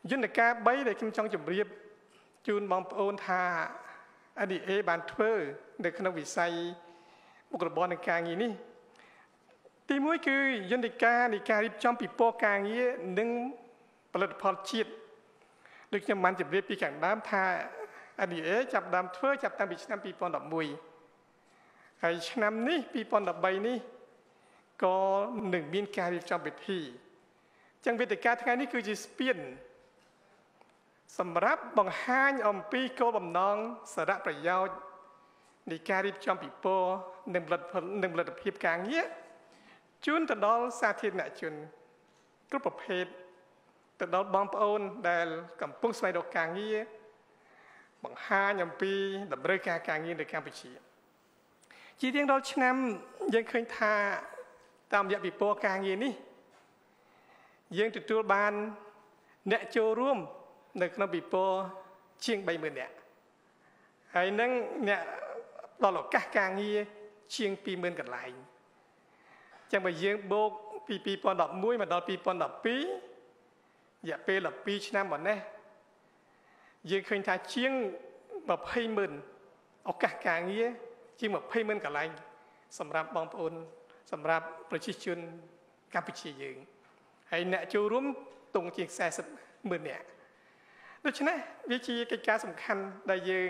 យន្តការ3ដែលខ្ញុំចង់ជម្រាបជូនបងប្អូនថាNDA បានធ្វើនៅក្នុងវិស័យមុខរបរនៃការងារនេះទី1គឺយន្តការនៃការរៀបចំពិព័រណ៍ការងារនិងផលិតផលជាតិដូចខ្ញុំបានជម្រាបពីខាងដើមថា NDA ចាប់ដើមធ្វើចាប់តាំងពីឆ្នាំ2011ហើយឆ្នាំនេះ2013នេះក៏នឹងមានការរៀបចំពិធីចឹងវេទិកាថ្ងៃនេះគឺជាស្ពានសម្រាប់បង្ហាញអំពីគោលបំណងសារៈប្រយោជន៍នៃការរៀបចំពិព័រណ៍និងផលិតភាពការងារជូនទៅដល់សាធារណជនគ្រប់ប្រភេទទៅដល់បងប្អូនដែលកំពុងស្វែងរកការងារបង្ហាញអំពីតម្រូវការការងារនៅកម្ពុជាជារៀងរាល់ឆ្នាំយើងឃើញថាតាមរយៈពិព័រណ៍ការងារនេះយើងទទួលបានអ្នកចូលរួមនៅក្នុងពិព័រណ៍ជាង 30,000 នាក់ហើយនឹងអ្នកដល់ឱកាសការងារជាង 20,000 កន្លែងចឹងបើយើងបូកពី2011មកដល់2012រយៈពេល12ឆ្នាំមកនេះយើងឃើញថាជាង 20,000 ឱកាសការងារជាង 20,000 កន្លែងសម្រាប់បងប្អូនសម្រាប់ប្រជាជនកម្ពុជាយើងហើយអ្នកចូលរួមទង់ជាង 40,000 នាក់ដូច្នេះវាជាកិច្ចការសំខាន់ដែលយើង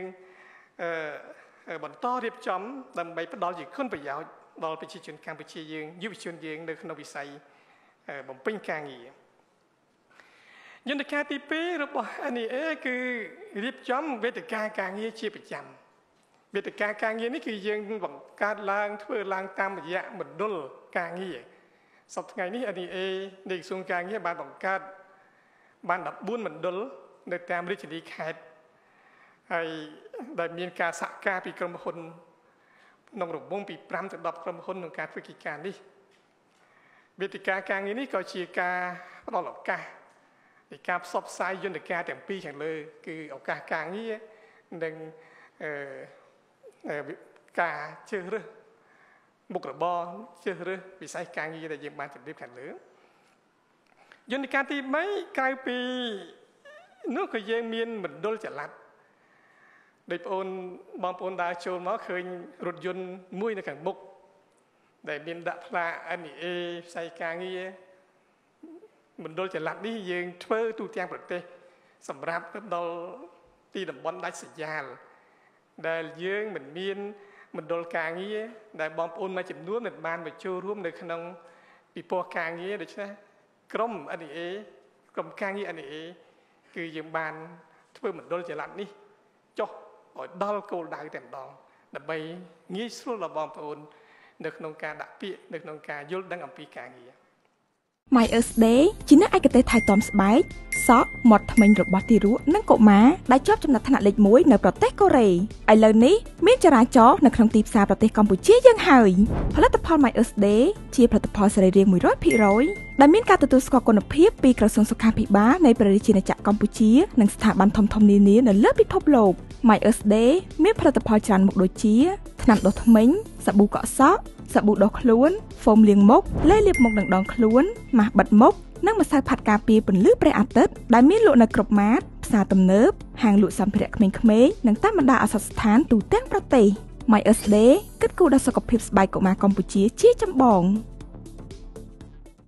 បន្តរៀបចំដើម្បីផ្ដល់ជាគុណប្រយោជន៍ដល់ប្រជាជនកម្ពុជាយើងយុវជនយើងនៅក្នុងវិស័យបំពេញការងារយន្តការទី2របស់ NEA គឺរៀបចំវេទិកាការងារជាប្រចាំវេទិកាការងារនេះគឺយើងបង្កើតឡើងធ្វើឡើងតាមរយៈមណ្ឌលការងារសប្តាហ៍ថ្ងៃនេះ NEA នៃក្រសួងការងារបានបង្កើតបាន14មណ្ឌលនៅតាមរាជធានីខេត្តហើយដែលមានការសហការពីក្រុមហ៊ុនក្នុងរង្វង់ពី5ទៅ10ក្រុមហ៊ុនក្នុងការធ្វើកិច្ចការនេះវេទិកាការងារនេះក៏ជាការផ្ដល់ឱកាសនៃការផ្សព្វផ្សាយយន្តការទាំងពីរខាងលើគឺឱកាសការងារនិងការជ្រើសរើសមុខរបរជ្រើសរើសវិស័យការងារដែលយើងបានជម្រាបខាងលើយន្តការទី3ក្រៅពីនោះក៏យើងមានមណ្ឌលចល័តដោយបងប្អូនដើរចូលមកឃើញរថយន្តមួយនៅខាងមុខដែលមានដាក់ផ្លាក NEA ផ្សាយការងារមណ្ឌលចល័តនេះយើងធ្វើទូទាំងប្រទេសសម្រាប់ទៅដល់ទីតំបន់ដាច់ស្រយាលដែលយើងមិនមានមណ្ឌលការងារដែលបងប្អូនមួយចំនួនមិនបានមកចូលរួមនៅក្នុងពិព័រណ៍ការងារដូច្នេះក្រុម NEA ក្រុមការងារ NEA គឺយើងបានធ្វើមណ្ឌលចល័តនេះចុះឲ្យដល់គោលដៅតែម្ដងដើម្បីងាយស្រួលដល់បងប្អូននៅក្នុងការដាក់ពាក្យនៅក្នុងការយល់ដឹងអំពីការងារ My Earth Day ជាអ្នកឯកទេសថែទាំស្បែកសក់មាត់ធ្មេញរបស់ទារកនិងកុមារដែលជាប់ចំណាត់ថ្នាក់លេខ1នៅប្រទេសកូរ៉េឥឡូវនេះមានចរាចរណ៍នៅក្នុងទីផ្សារប្រទេសកម្ពុជាយើងហើយផលិតផល My Earth Day ជាផលិតផលសរីរាង្គ 100% ដែលមានការទទួលស្គាល់គុណភាពពីក្រសួងសុខាភិបាលនៃព្រះរាជាណាចក្រកម្ពុជានិងស្ថាប័នធំៗនានានៅលើពិភពលោក My Earth Day មានផលិតផលច្រើនមុខដូចជាថ្នាំដុសធ្មេញសាប៊ូកក់សក់សាប៊ូដុសខ្លួនហ្វូមលាងមុខលេលាបមុខនិងដងខ្លួនម៉ាស់បិទមុខនិងម្សៅផាត់ការពារពន្លឺព្រះអាទិត្យដែលមានលក់នៅគ្រប់ម៉ាតផ្សារទំនើបហាងលក់សម្ភារៈក្មេងៗនិងតាមបណ្ដាអាសយដ្ឋានទូទាំងប្រទេស My Earth Day គិតគូរដល់សុខភាពស្បែកកុមារកម្ពុជាជាចម្បង។